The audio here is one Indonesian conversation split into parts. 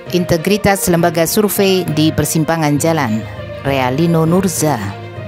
Integritas lembaga survei di persimpangan jalan. Realino Nurza.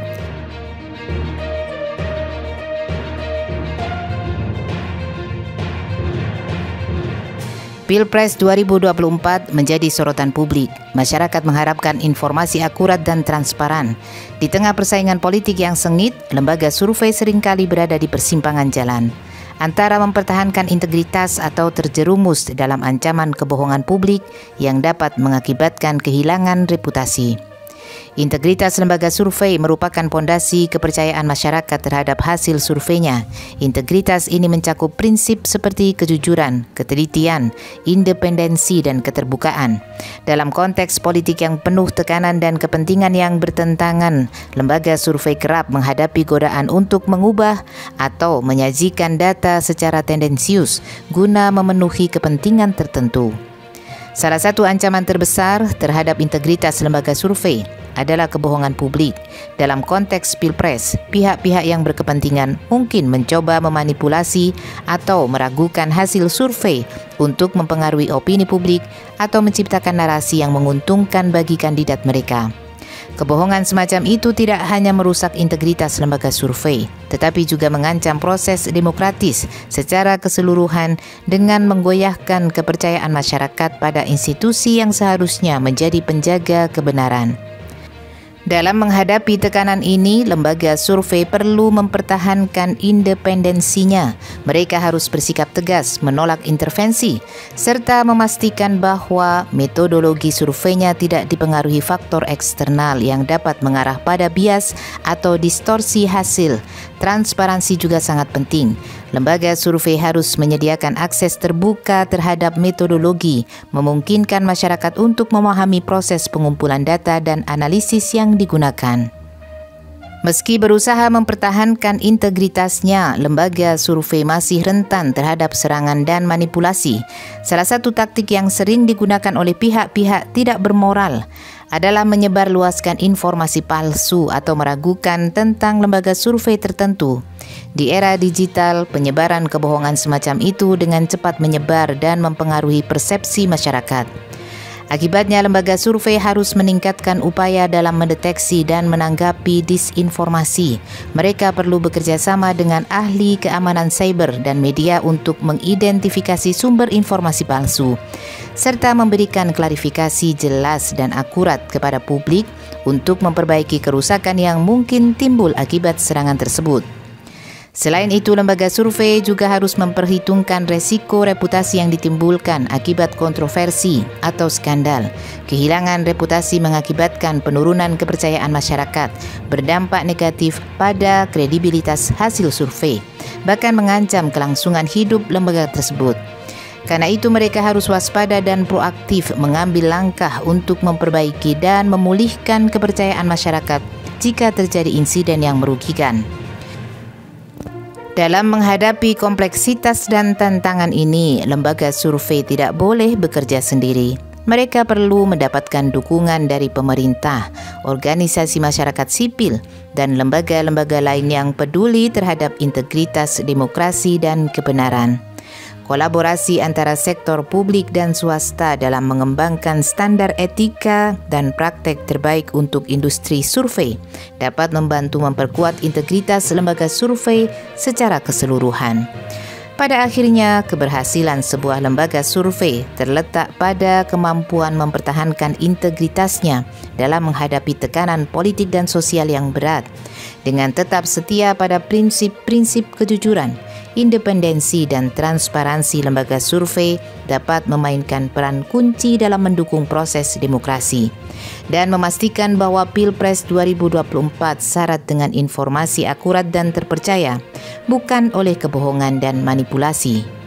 Pilpres 2024 menjadi sorotan publik. Masyarakat mengharapkan informasi akurat dan transparan. Di tengah persaingan politik yang sengit, lembaga survei seringkali berada di persimpangan jalan antara mempertahankan integritas atau terjerumus dalam ancaman kebohongan publik yang dapat mengakibatkan kehilangan reputasi. Integritas lembaga survei merupakan pondasi kepercayaan masyarakat terhadap hasil surveinya. Integritas ini mencakup prinsip seperti kejujuran, ketelitian, independensi, dan keterbukaan. Dalam konteks politik yang penuh tekanan dan kepentingan yang bertentangan, lembaga survei kerap menghadapi godaan untuk mengubah atau menyajikan data secara tendensius guna memenuhi kepentingan tertentu. Salah satu ancaman terbesar terhadap integritas lembaga survei adalah kebohongan publik. Dalam konteks Pilpres, pihak-pihak yang berkepentingan mungkin mencoba memanipulasi atau meragukan hasil survei untuk mempengaruhi opini publik atau menciptakan narasi yang menguntungkan bagi kandidat mereka. Kebohongan semacam itu tidak hanya merusak integritas lembaga survei, tetapi juga mengancam proses demokratis secara keseluruhan dengan menggoyahkan kepercayaan masyarakat pada institusi yang seharusnya menjadi penjaga kebenaran. Dalam menghadapi tekanan ini, lembaga survei perlu mempertahankan independensinya. Mereka harus bersikap tegas, menolak intervensi, serta memastikan bahwa metodologi surveinya tidak dipengaruhi faktor eksternal yang dapat mengarah pada bias atau distorsi hasil. Transparansi juga sangat penting. Lembaga survei harus menyediakan akses terbuka terhadap metodologi, memungkinkan masyarakat untuk memahami proses pengumpulan data dan analisis yang digunakan. Meski berusaha mempertahankan integritasnya, lembaga survei masih rentan terhadap serangan dan manipulasi. Salah satu taktik yang sering digunakan oleh pihak-pihak tidak bermoral adalah menyebarluaskan informasi palsu atau meragukan tentang lembaga survei tertentu. Di era digital, penyebaran kebohongan semacam itu dengan cepat menyebar dan mempengaruhi persepsi masyarakat. Akibatnya, lembaga survei harus meningkatkan upaya dalam mendeteksi dan menanggapi disinformasi. Mereka perlu bekerja sama dengan ahli keamanan cyber dan media untuk mengidentifikasi sumber informasi palsu, serta memberikan klarifikasi jelas dan akurat kepada publik untuk memperbaiki kerusakan yang mungkin timbul akibat serangan tersebut. Selain itu, lembaga survei juga harus memperhitungkan resiko reputasi yang ditimbulkan akibat kontroversi atau skandal. Kehilangan reputasi mengakibatkan penurunan kepercayaan masyarakat, berdampak negatif pada kredibilitas hasil survei, bahkan mengancam kelangsungan hidup lembaga tersebut. Karena itu, mereka harus waspada dan proaktif mengambil langkah untuk memperbaiki dan memulihkan kepercayaan masyarakat jika terjadi insiden yang merugikan. Dalam menghadapi kompleksitas dan tantangan ini, lembaga survei tidak boleh bekerja sendiri. Mereka perlu mendapatkan dukungan dari pemerintah, organisasi masyarakat sipil, dan lembaga-lembaga lain yang peduli terhadap integritas demokrasi dan kebenaran. Kolaborasi antara sektor publik dan swasta dalam mengembangkan standar etika dan praktek terbaik untuk industri survei dapat membantu memperkuat integritas lembaga survei secara keseluruhan. Pada akhirnya, keberhasilan sebuah lembaga survei terletak pada kemampuan mempertahankan integritasnya dalam menghadapi tekanan politik dan sosial yang berat, dengan tetap setia pada prinsip-prinsip kejujuran, independensi, dan transparansi. Lembaga survei dapat memainkan peran kunci dalam mendukung proses demokrasi dan memastikan bahwa Pilpres 2024 syarat dengan informasi akurat dan terpercaya, bukan oleh kebohongan dan manipulasi.